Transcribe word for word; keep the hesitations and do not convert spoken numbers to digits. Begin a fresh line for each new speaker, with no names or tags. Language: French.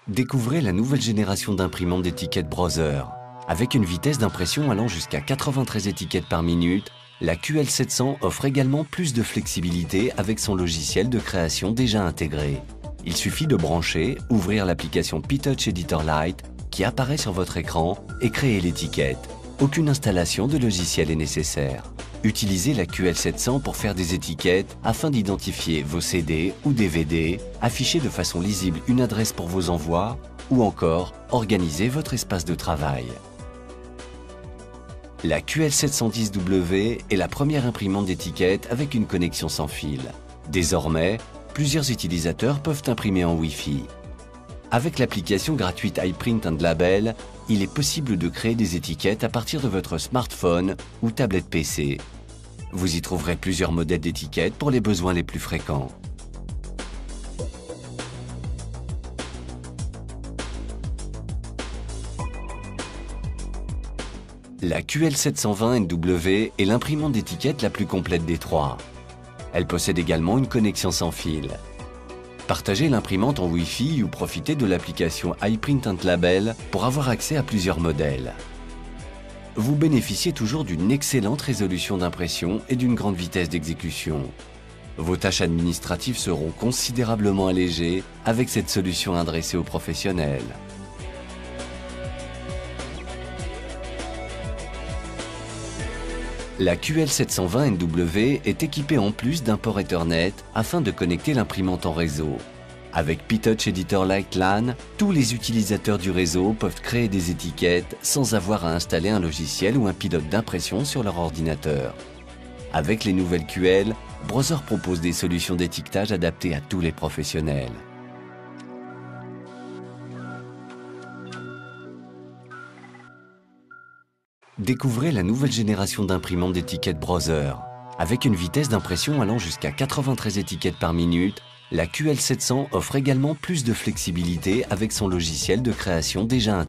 Découvrez la nouvelle génération d'imprimantes d'étiquettes Brother. Avec une vitesse d'impression allant jusqu'à quatre-vingt-treize étiquettes par minute, la Q L sept cents offre également plus de flexibilité avec son logiciel de création déjà intégré. Il suffit de brancher, ouvrir l'application P-Touch Editor Lite qui apparaît sur votre écran et créer l'étiquette. Aucune installation de logiciel est nécessaire. Utilisez la Q L sept cents pour faire des étiquettes afin d'identifier vos C D ou D V D, afficher de façon lisible une adresse pour vos envois ou encore organiser votre espace de travail. La Q L sept cent dix W est la première imprimante d'étiquettes avec une connexion sans fil. Désormais, plusieurs utilisateurs peuvent imprimer en Wi-Fi. Avec l'application gratuite iPrint and Label, il est possible de créer des étiquettes à partir de votre smartphone ou tablette P C. Vous y trouverez plusieurs modèles d'étiquettes pour les besoins les plus fréquents. La Q L sept cent vingt N W est l'imprimante d'étiquettes la plus complète des trois. Elle possède également une connexion sans fil. Partagez l'imprimante en Wi-Fi ou profitez de l'application iPrint and Label pour avoir accès à plusieurs modèles. Vous bénéficiez toujours d'une excellente résolution d'impression et d'une grande vitesse d'exécution. Vos tâches administratives seront considérablement allégées avec cette solution adressée aux professionnels. La Q L sept cent vingt N W est équipée en plus d'un port Ethernet afin de connecter l'imprimante en réseau. Avec P-Touch Editor Lite LAN, tous les utilisateurs du réseau peuvent créer des étiquettes sans avoir à installer un logiciel ou un pilote d'impression sur leur ordinateur. Avec les nouvelles Q L, Brother propose des solutions d'étiquetage adaptées à tous les professionnels. Découvrez la nouvelle génération d'imprimantes d'étiquettes Brother. Avec une vitesse d'impression allant jusqu'à quatre-vingt-treize étiquettes par minute, la Q L sept cents offre également plus de flexibilité avec son logiciel de création déjà intégré.